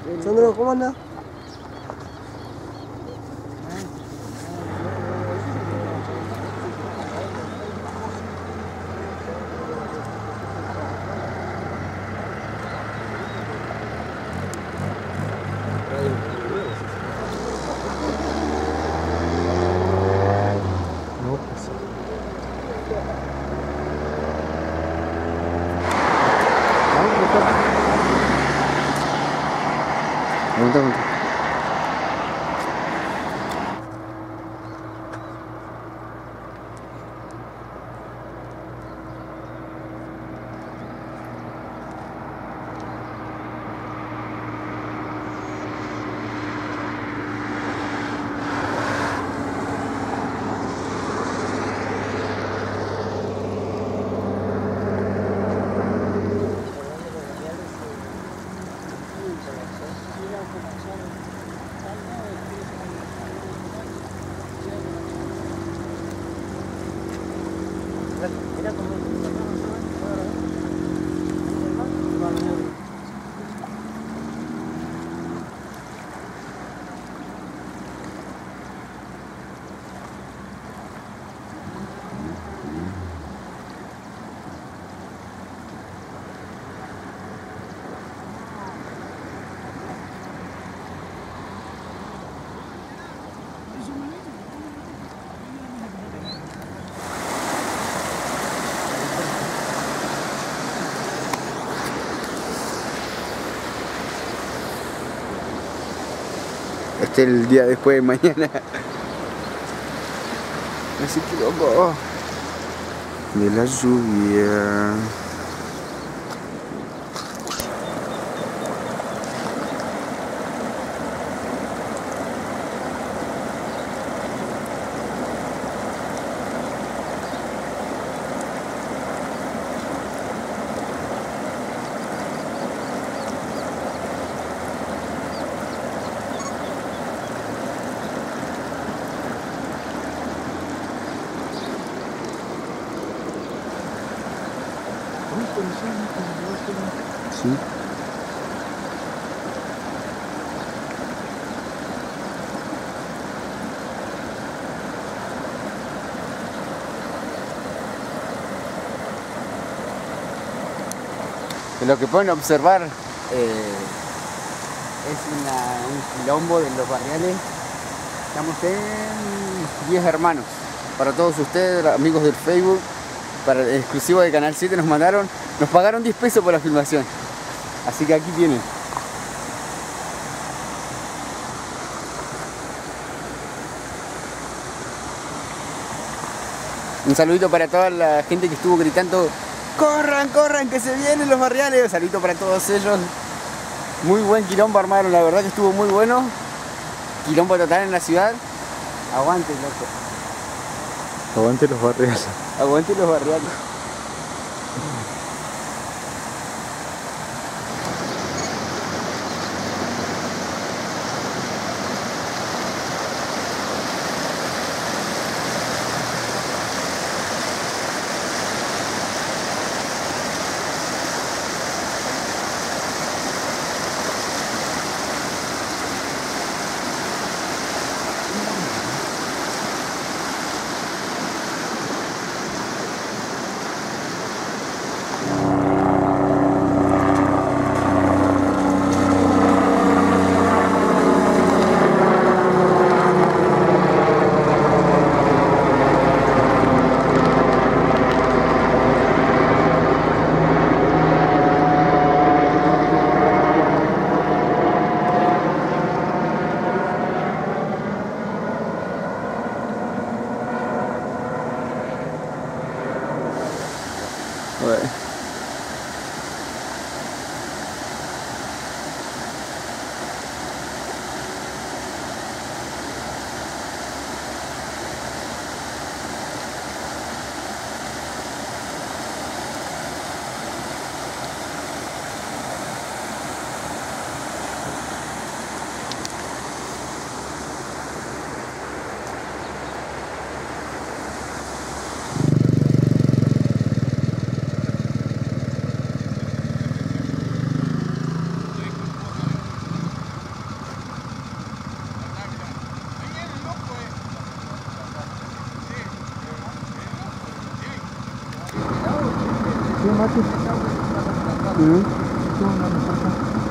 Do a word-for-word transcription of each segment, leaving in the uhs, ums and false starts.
Sandro, ¿cómo anda? No, pues. Aguanta, aguanta. Mira cómo este es el día después de mañana. Así que loco de la lluvia. Sí. Lo que pueden observar eh, es una, un quilombo de los barriales. Estamos en diez hermanos. Para todos ustedes, amigos del Facebook, para el exclusivo de Canal siete nos mandaron, nos pagaron diez pesos por la filmación. Así que aquí tienen. Un saludito para toda la gente que estuvo gritando: ¡corran, corran, que se vienen los barriales! Un saludito para todos ellos. Muy buen quilombo armaron, la verdad que estuvo muy bueno. Quilombo total en la ciudad. Aguante, loco. Aguante los barriales. Aguante los barriales. Bueno. Sí, Mati. ¿Mm? Tuvo una respuesta.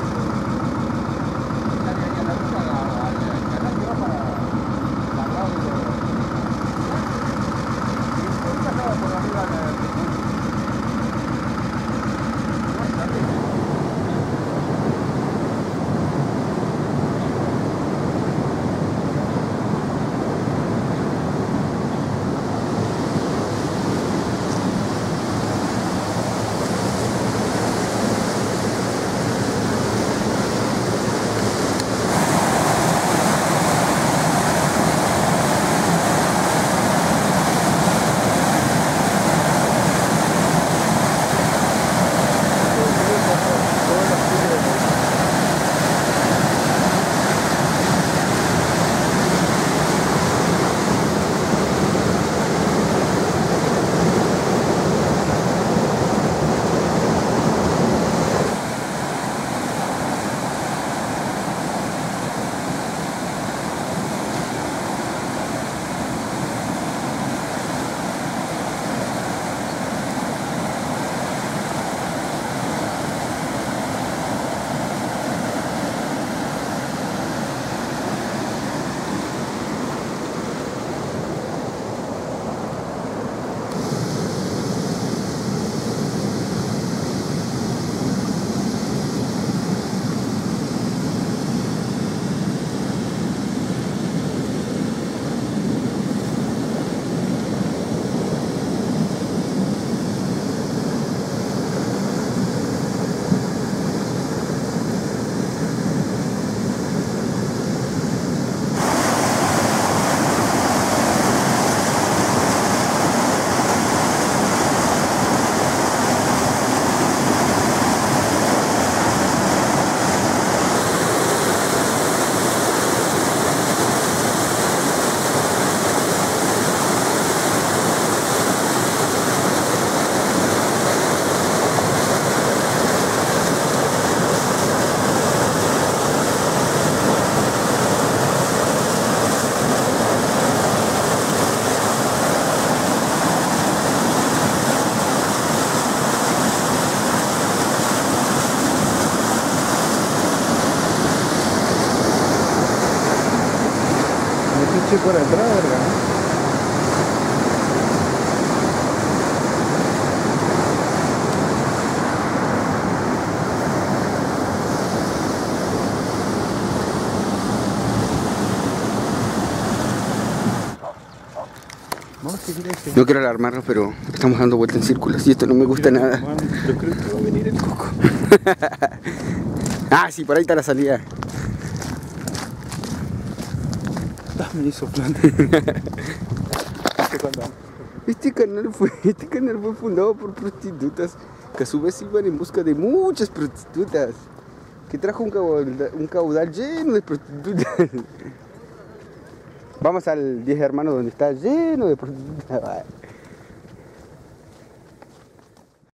Metiste por atrás, verga. Vamos, ¿qué quieres? No quiero alarmarnos, pero estamos dando vueltas en círculos y esto no me gusta nada. Man, yo creo que va a venir el coco. Ah, sí, por ahí está la salida. Me hizo plan. Este canal fue, este canal fue fundado por prostitutas que a su vez iban en busca de muchas prostitutas, que trajo un caudal, un caudal lleno de prostitutas. Vamos al diez hermanos donde está lleno de prostitutas.